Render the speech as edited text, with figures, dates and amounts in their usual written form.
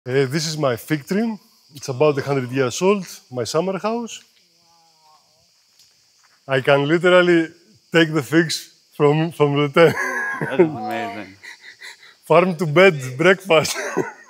This is my fig tree. It's about 100 years old, my summer house. I can literally take the figs from the tent. That's amazing. Farm to bed breakfast.